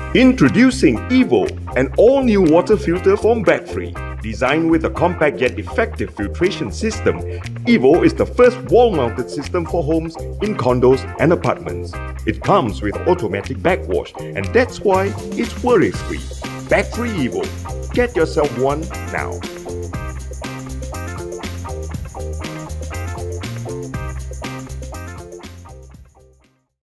Introducing Evo, an all-new water filter from Bacfree. Designed with a compact yet effective filtration system, Evo is the first wall-mounted system for homes in condos and apartments. It comes with automatic backwash, and that's why it's worry-free. Bacfree Evo. Get yourself one now.